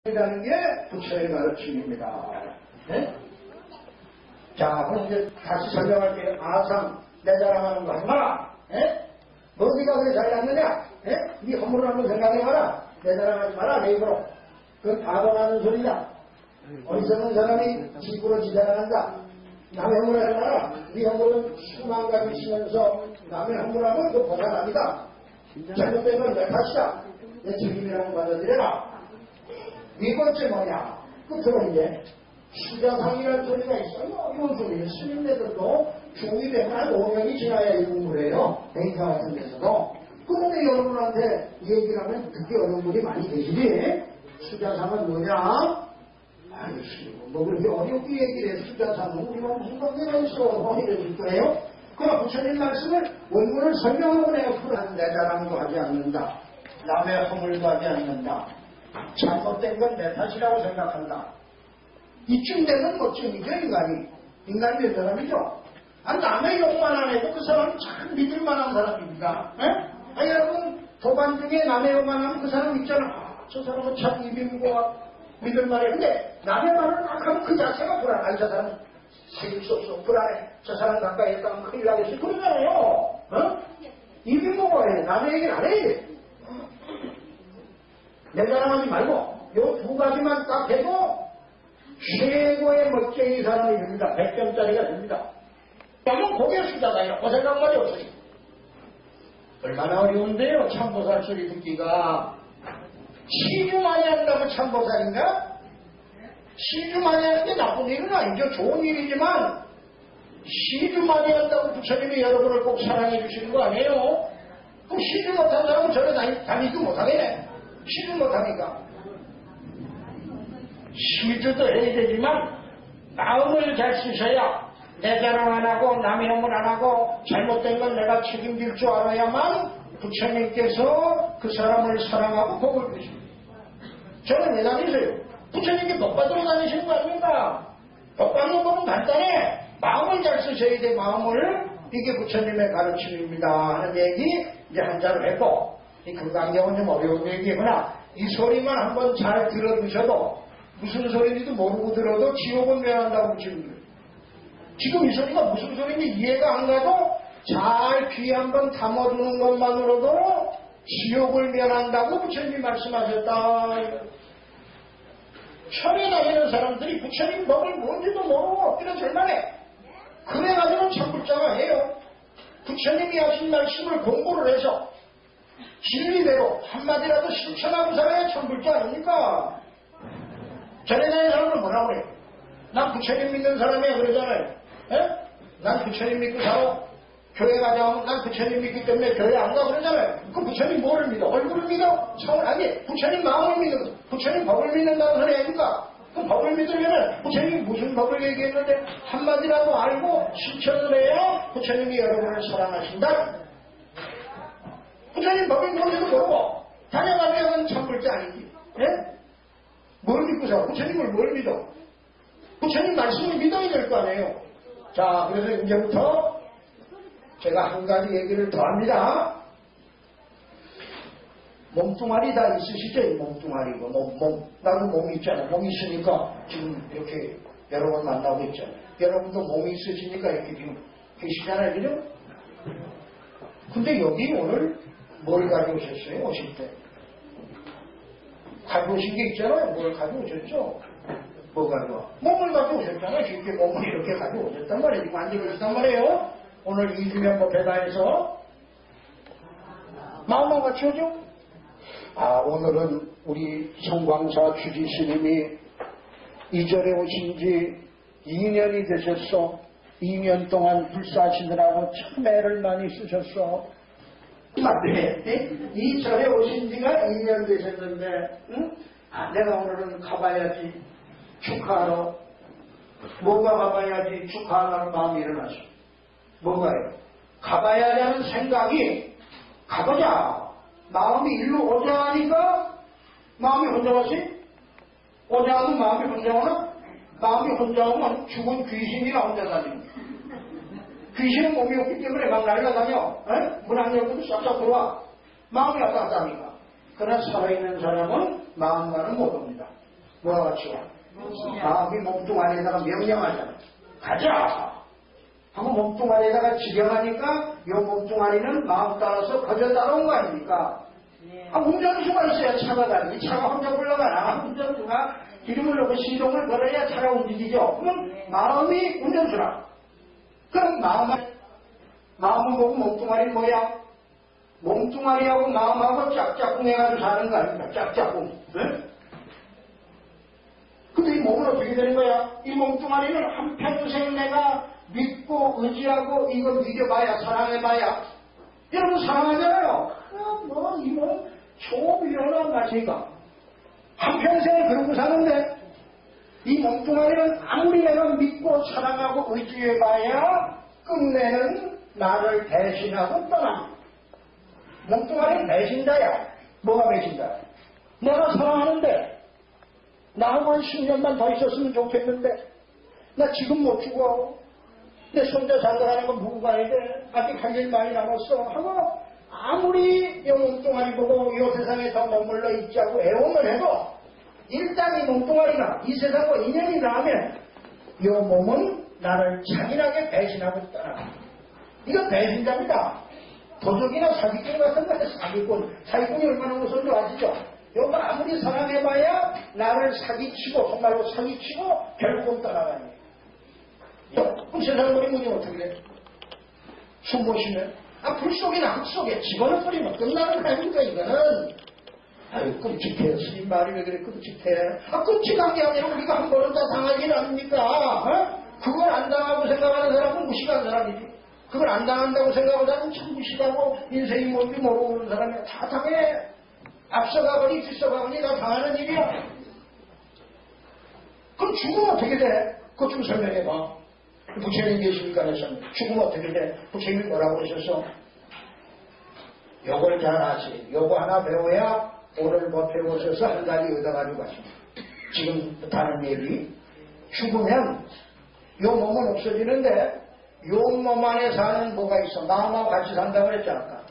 이라는 게 부처의 가르침입니다. 네? 자, 그럼 이제 다시 설명할게요. 아상, 내 자랑하는 거 하지 마라. 네? 너 네가 그래 잘났느냐? 네? 네 허물을 한번 생각해봐라. 내 자랑하지 마라. 내 입으로. 그건 바보라는 소리다. 어리석은 사람이 집으로 지자랑한다. 남의 허물하지 마라. 네 허물은 수만 가지 있으면서 남의 허물하면 그 보상 아니다. 잘못된 건 내 탓이다. 내 책임이라고 받아들여라. 네 번째 뭐냐? 끝으로 이제 수자상이라는 소리가 있어요. 이런 소리는 스님네들도 중이 되면 한 5년이 지나야 이 공부를 행사 같은 데서도. 그런데 여러분한테 얘기를 하면 듣기 어려운 분이 많이 계시지. 수자상은 뭐냐? 아이씨, 뭐 그렇게 어렵게 얘기를 해. 수자상은 우리가 무슨 관계가 있어? 이래줄 거예요. 그럼 부처님 말씀을 원문을 설명하고 내가 풀어하는 내 자랑도 하지 않는다. 남의 허물도 하지 않는다. 잘못된 건 내 탓이라고 생각한다. 이쯤 되면 멋쟁이죠, 인간이. 인간이 몇 사람이죠? 남의 욕만 안 해도 그 사람은 참 믿을만한 사람입니다. 여러분, 도반 중에 남의 욕만 하면 그 사람 있잖아. 저 사람은 참 믿음과 믿을만해. 근데 남의 말을 막 하면 그 자체가 불안해. 저 사람은 생길 수 없어. 불안해. 저 사람 가까이 했다면 큰일 나겠어. 그러잖아요. 입이 먹어야 해. 남의 얘기를 안 해. 내 자랑하지 말고 요 두 가지만 딱 해도 최고의 멋쟁이 사람이 됩니다. 100점짜리가 됩니다. 그러면 고개 수자상이라고 생각 말이 없으니 얼마나 어려운데요. 참보살 소리 듣기가. 시주 많이 한다고 참보살인가? 시주 많이 하는 게 나쁜 일은 아니죠. 좋은 일이지만 시주 많이 한다고 부처님이 여러분을 꼭 사랑해 주시는 거 아니에요? 그럼 시주 못한 사람은 저래 다니지도 못하겠네. 시주 못하니까. 시주도 해야 되지만 마음을 잘 쓰셔야 내 자랑 안 하고 남의 허물 안 하고 잘못된 건 내가 책임질 줄 알아야만 부처님께서 그 사람을 사랑하고 복을 주십니다. 저는 왜 다니세요? 부처님께 복 받으러 다니시는 거 아닙니까? 복 받는 법은 간단해. 마음을 잘 쓰셔야 돼. 마음을. 이게 부처님의 가르침입니다 하는 얘기 이제 한자로 했고, 이 금강경은 좀 어려운 얘기구나. 이 소리만 한번 잘 들어두셔도 무슨 소리인지도 모르고 들어도 지옥은 면한다고 부처님. 지금 이 소리가 무슨 소리인지 이해가 안 가도 잘 귀 한번 담아두는 것만으로도 지옥을 면한다고 부처님이 말씀하셨다. 철에 다니는 사람들이 부처님 법을 뭔지도 모르고 엎드려 절만해. 그래가지고 참불자가 해요. 부처님이 하신 말씀을 공부를 해서 진리대로 한마디라도 실천하고 살아야 참불자 아닙니까? 전에 다니는 사람은 뭐라고 그래요? 난 부처님 믿는 사람이야 그러잖아요. 난 부처님 믿고 살아. 교회 가자 하면 난 부처님 믿기 때문에 교회 안 가 그러잖아요. 그럼 부처님 뭐를 믿어? 얼굴을 믿어? 성을 아니 부처님 마음을 믿는 부처님 법을 믿는다는 소리 아닙니까? 그 법을 믿으려면 부처님이 무슨 법을 얘기했는데 한마디라도 알고 실천을 해야 부처님이 여러분을 사랑하신다. 부처님 법이 뭔지도 모르고 다녀가면 참불자 아니지. 뭘 믿고 살아? 부처님을 뭘 믿어? 부처님 말씀을 믿어야 될 거 아니에요. 자, 그래서 이제부터 제가 한 가지 얘기를 더 합니다. 몸뚱아리 다 있으시죠? 이 몸뚱아리. 나도 몸이 있잖아. 몸이 있으니까 지금 이렇게 여러분 만나고 있잖아요. 여러분도 몸이 있으시니까 이렇게 지금 계시잖아요. 그죠? 근데 여기 오늘 뭘 가져오셨어요? 오실 때? 가져오신 게 있잖아요. 뭘 가져오셨죠? 뭐 가져와? 몸을 가져오셨잖아요. 쉽게 몸을 이렇게 가져오셨단 말이에요. 지금 앉아계셨단 말이에요. 오늘 이주명법 회사에서 마음만 같이 오죠? 오늘은 우리 성광사 주지스님이 이전에 오신 지 2년이 되셨어. 2년 동안 불사시느라고 참 애를 많이 쓰셨어. 맞네. 이전에 오신 지가 2년 되셨는데, 응? 내가 오늘은 가봐야지. 축하하러. 뭐가 가봐야지 축하하는 마음이 일어나죠. 뭐가요? 가봐야 하는 생각이 가보자. 마음이 일로 오자 하니까 마음이 혼자 가지? 오자 하면 마음이 혼자 오나? 마음이 혼자 오면 죽은 귀신이나 혼자 다니는 귀신은 몸이 없기 때문에 막 날아다녀. 문 안 열고도 싹싹 들어와. 마음이 왔다 갔다 하니까. 그러나 살아있는 사람은 마음과는 못 옵니다. 뭐가 같이 와? 마음이 몸뚱아리에다가 명령하잖아. 가자! 하고 몸뚱아리에다가 지령하니까 이 몸뚱아리는 마음 따라서 거저 따라온 거 아닙니까? 운전수가 있어야 차가 가지. 차가 혼자 굴러가나? 운전수가 기름을 넣고 시동을 걸어야 차가 움직이죠. 그럼 마음이 운전수라. 그럼 마음은 뭐고 몸뚱아리는 뭐야? 몸뚱아리하고 마음하고 짝짝꿍 해가지고 사는 거 아닙니까? 짝짝꿍. 네? 근데 이 몸은 어떻게 되는 거야? 이 몸뚱아리는 한평생 내가 믿고 의지하고 이거 믿어봐야 사랑해봐야 여러분 사랑하잖아요. 이 몸 초미련한 맛이니까 한평생을 그러고 사는데 이 몸뚱아리는 아무리 내가 믿고 사랑하고 의지해봐야 끝내는 나를 배신하고 떠납니다. 몸뚱아리는 배신자야. 뭐가 배신자야? 내가 사랑하는데 나하고 한 10년만 더 있었으면 좋겠는데 나 지금 못 죽어. 내 손자 장가가는 건 보고 가야 돼. 아직 할 일 많이 남았어. 하고 아무리 이 몸뚱아리 보고 이 세상에 더 머물러 있자고 애원을 해도 일단 이 몸뚱아리가 이 세상과 인연이 나면 이 몸은 나를 잔인하게 배신하고 떠나. 이건 배신자입니다. 도둑이나 사기꾼 같은 거는 사기꾼이 얼마나 무서운 줄 아시죠? 이거 아무리 사랑해봐야 나를 사기치고 정말로 사기치고 결국 떠나가는 거예요. 그럼 세상 버리면 어떻게 돼? 숨 보시면 불 속이나 흙 속에 집어넣어 버리면 끝나는 거 아닙니까 이거는. 아유 끔찍해. 스님 말이 왜 그래 끔찍해. 끔찍한 게 아니라 우리가 한 번은 다 당할 일 아닙니까? 그걸 안 당하고 생각하는 사람은 무식한 사람이지. 그걸 안 당한다고 생각하는 사람은 참 무식하고 인생이 뭔지 모르고 그런 사람이 다 당해. 앞서가거니 뒤서가거니 다 당하는 일이야. 그럼 죽으면 어떻게 돼? 그거 좀 설명해봐. 부처님 계시니까 해서 죽으면 어떻게 돼? 부처님이 뭐라고 그러셨어? 요걸 잘 아시. 요거 하나 배워야 오늘 못 배우셔서 한 가지 얻어가지고 가십니다. 지금 다른 얘기. 죽으면 요 몸은 없어지는데 요 몸 안에 사는 뭐가 있어? 마음하고 같이 산다고 그랬잖아. 아까.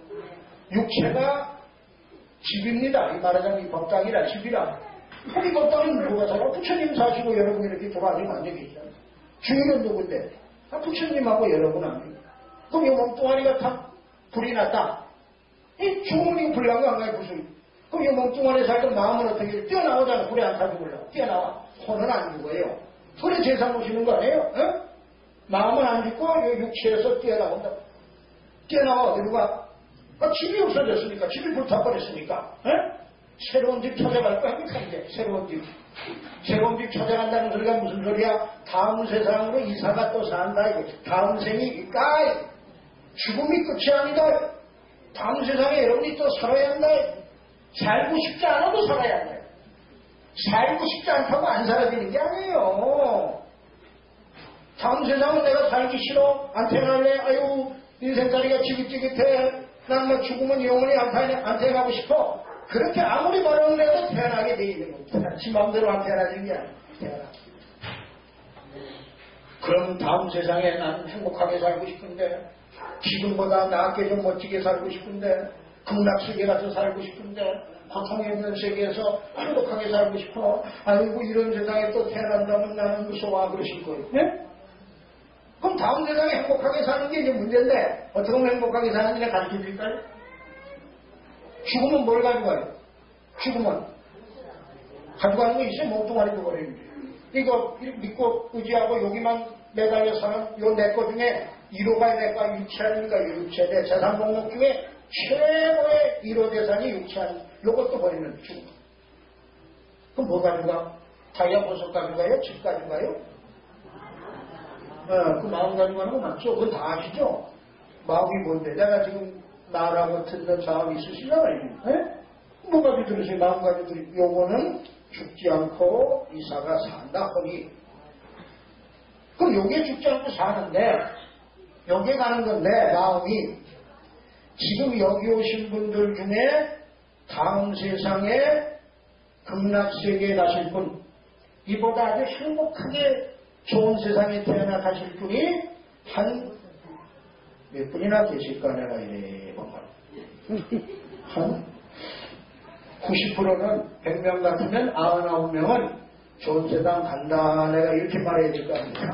육체가 집입니다. 이 말하자면 이 법당이라 집이라. 이 법당은 누가 살아? 부처님 사시고 여러분 이렇게 돌아다니면 안 되겠죠. 주인은 누군데? 부처님하고 여러분 아닙니까? 그럼 이 몸뚱아리가 다 불이 났다. 이 죽음이 불난 거 안 가요, 무슨. 그럼 이 몸뚱아리 살던 마음은 어떻게 뛰어나오잖아. 불에 안 타고 올라. 뛰어나와. 혼은 안 죽어요. 소리 제사 모시는 거 아니에요? 어? 마음은 안 죽고 이 육체에서 뛰어나온다. 뛰어나와 어디로 가? 집이 없어졌으니까. 집이 불타버렸으니까. 어? 새로운 집 찾아갈 거 아닙니까 이제. 새로운 집. 새로운 집 찾아간다는 소리가 무슨 소리야? 다음 세상으로 이사가 또 산다 이거. 다음 생이 있다. 죽음이 끝이 아니다. 다음 세상에 여러분이 또 살아야 한다. 살고 싶지 않아도 살아야 한다. 살고 싶지 않다고 안 살아지는 게 아니에요. 다음 세상은 내가 살기 싫어. 안 태어날래. 아유 인생살이가 지긋지긋해. 난 뭐 죽으면 영원히 안 태어나고 싶어. 그렇게 아무리 말을 해도 태어나게 돼 있는 겁니다. 지 마음대로 안 태어나는 게 아니야. 태어나. 그럼 다음 세상에 난 행복하게 살고 싶은데, 지금보다 낫게 좀 멋지게 살고 싶은데, 극락세계 가서 살고 싶은데, 고통이 없는 세계에서 행복하게 살고 싶어. 아이고 이런 세상에 또 태어난다면 나는 무서워 그러실 거예요. 네? 그럼 다음 세상에 행복하게 사는 게 이제 문제인데 어떻게 하면 행복하게 사는지가 가르쳐 드릴까요? 죽으면 뭘 가져가요? 죽으면 가져가는 거 있어요? 몸뚱아리도 버리는데 이거 믿고 의지하고 여기만 매달려 사는 요 내 거 중에 1호가 내 거 육체 아닙니까? 육체 내 재산 목록 중에 최고의 1호 재산이 육체 아닙니까? 요것도 버리면 죽음. 그럼 뭐 가져가? 다이아 보석 가져가요? 집 가져가요? 그 마음 가져가는 거 맞죠? 그건 다 아시죠? 마음이 뭔데? 내가 지금 나라고 듣는 사람 있으시나 말이에요. 뭐 가지고 들으세요? 마음 가지고 들으세요. 요거는 죽지 않고 이사가 산다 허니. 그럼 요게 죽지 않고 사는데 여기에 가는 건데 마음이 지금 여기 오신 분들 중에 다음 세상에 극락세계에 가실 분 이보다 아주 행복하게 좋은 세상에 태어나 가실 분이 한 몇 분이나 계실까 내가 이래 보면 한 90%는 100명 같으면 99명은 좋은 세상 간다. 내가 이렇게 말해야 될 거 아닙니까?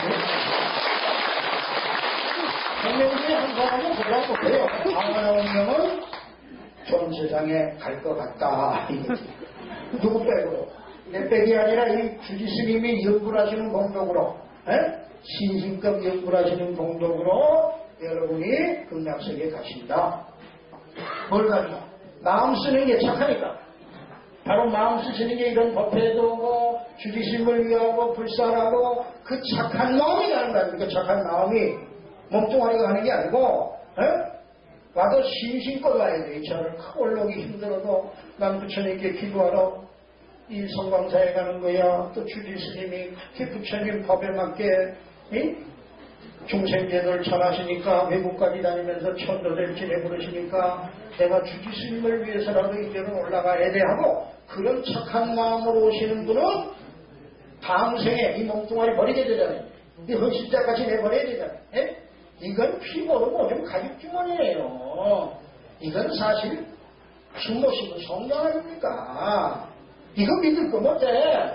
100명 중에 한 사람은 그러고 그래요. 99명은 좋은 세상에 갈 것 같다. 누구 빼고? 내 빼기 아니라 이 주지 스님이 연구하시는 공덕으로, 신신급 연구하시는 공덕으로 여러분이 극락세계에 가신다. 뭘 가지고? 마음 쓰는 게 착하니까. 바로 마음 쓰시는 게 이런 법회도 오고 주지심을 위하고 불사하고 그 착한 마음이 가는 거야. 그 착한 마음이 몸뚱아리가 가는 게 아니고 와도 심심껏 와야 돼. 이 차를 크고 올라오기 힘들어도 난 부처님께 기도하러 이 성광사에 가는 거야. 또 주지스님이 그 부처님 법에 맞게 중생제도를 전하시니까 외국까지 다니면서 천도를 지내부르시니까 내가 주지스님을 위해서라도 이제는 올라가야 돼 하고 그런 착한 마음으로 오시는 분은 다음 생에 이 몸뚱아리 버리게 되잖아요. 이 헌신자같이 내버려야 되잖아요. 이건 피고로 모든 가죽주머니예요. 이건 사실 숨모시고 성경 아닙니까? 이거 믿을 거 못해.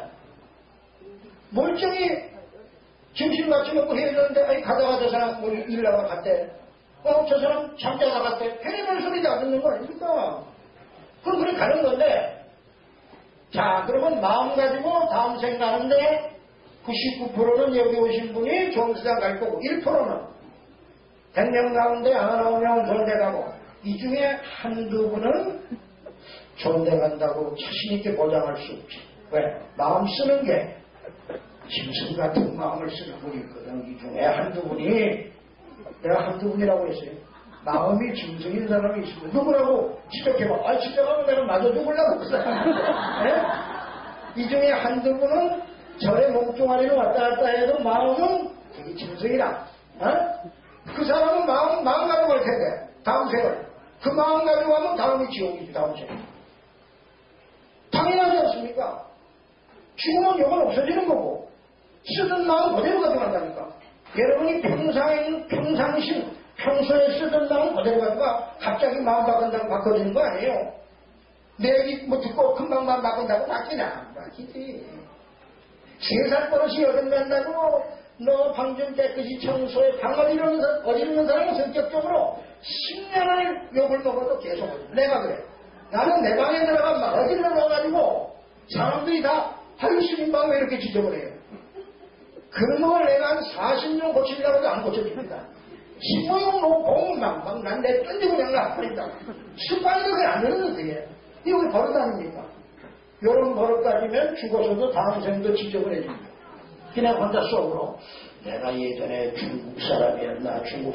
멀쩡히 점심같이 먹고 헤어졌는데 아니 가다가 저 사람 우리 일 나가 갔대. 저 사람 잠자다 갔대. 괜히 소리도 안 듣는 거 아닙니까? 그럼 그래 가는 건데 자 그러면 마음 가지고 다음 생 가는데 99%는 여기 오신 분이 좋은 세상 갈 거고 1%는 100명 가운데 99명은 좋은 데 가고 이 중에 한두 분은 좋은 데 간다고 자신있게 보장할 수 없지. 왜? 마음 쓰는 게 짐승 같은 마음을 쓰는 분이 있거든. 이 중에 한두 분이 내가 한두 분이라고 했어요. 마음이 짐승인 사람이 있으면 누구라고 지적해봐. 지적하면 내가 마저 죽으려고 그 사람. 이 중에 한두 분은 절의 몸뚱아리로 왔다 갔다 해도 마음은 되게 짐승이다. 그 사람은 마음 가지고 갈 텐데 다음 생을 그 마음 가지고 가면 다음이 지옥이지. 다음 생 당연하지 않습니까? 죽으면 요건 없어지는 거고 쓰던 마음 그대로 가져간다니까. 여러분이 평소에 쓰던 마음 그대로 가져가 갑자기 마음 바꾼다고 바꿔지는 거 아니에요. 내 얘기 뭐 듣고 금방만 바꾼다고 바뀌나? 바뀌지. 3살 버릇이 어긋난다고 너 방 좀 깨끗이 청소해. 방 어지르는 사람은 성격적으로 10년을 욕을 먹어도 계속 내가 그래. 나는 내 방에 들어가면 막 어디로 넣어가지고 사람들이 다 하루스님 방 왜 이렇게 지저분해요. 그런 걸 내가 한 40년 고치려고 해도 안 고쳐줍니다. 신모용 놓고 난 내 던지고 그냥 나버린다. 습관이 그게 안 되는 거예요. 이거 왜 버릇 아닙니까? 요런 버릇 가지면 죽어서도 다음 생도 지저분해집니다. 그냥 혼자 속으로 내가 예전에 중국 사람이었나 중국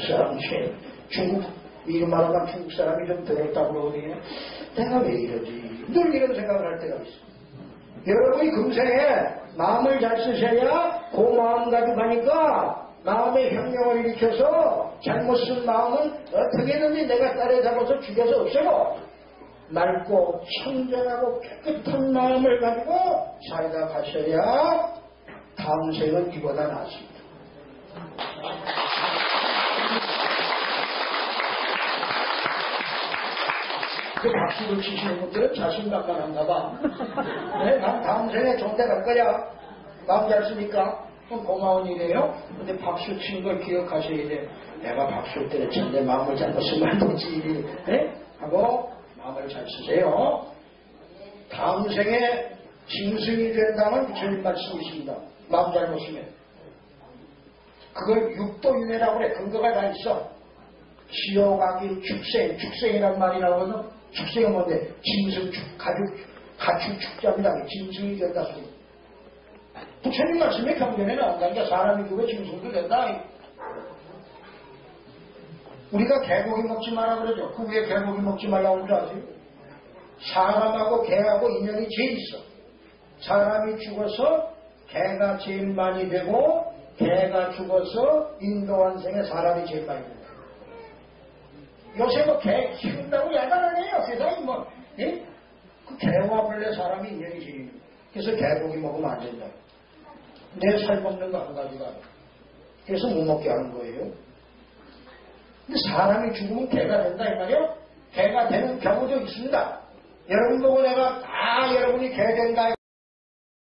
이름 말하면 중국 사람이 좀 더럽다고 그러거든요. 내가 왜 이러지? 늘 이런 생각을 할 때가 있어. 여러분이 금생에 마음을 잘 쓰셔야 그 마음 가지고 가니까 마음의 혁명을 일으켜서 잘못 쓴 마음은 어떻게든지 내가 따라잡아서 죽여서 없애고 맑고 청정하고 깨끗한 마음을 가지고 살다 가셔야 다음 생은 이보다 낫습니다. 그 박수를 치시는 분들은 자신만만한가 봐. 네, 난 다음 생에 좋은 데 갈 거야. 마음 잘 쓰니까. 그럼 고마운 일이에요. 근데 박수 치는 걸 기억하셔야 돼. 내가 박수를 때렸는데 마음을 잘못 쓰면 안 되지. 네? 하고 마음을 잘 쓰세요. 다음 생에 짐승이 된다면 부처님 말씀이십니다. 마음 잘못 쓰면. 그걸 육도윤회라고 그래. 근거가 다 있어. 지옥아기 축생이란 말이 나오거든. 축생은 뭔데? 짐승 축, 가축 축자입니다. 짐승이 된다 소리. 부처님 말씀에 경전에 나온다니까 사람이 그거 짐승도 된다. 우리가 개고기 먹지 마라 그러죠. 그 왜 개고기 먹지 말라고 그러지? 사람하고 개하고 인연이 제일 있어. 사람이 죽어서 개가 제일 많이 되고 개가 죽어서 인도환생에 사람이 제일 많이 된다. 요새 뭐 개 키운다고 야단하네요. 세상이 뭐, 예? 그 개와 원래 사람이 인연이 제일 있는 거야. 그래서 개고기 먹으면 안 된다. 내 살 먹는 거 한 가지가. 그래서 못 먹게 하는 거예요. 근데 사람이 죽으면 개가 된다 이 말이요. 개가 되는 경우도 있습니다. 여러분 보고 내가 다 여러분이 개된다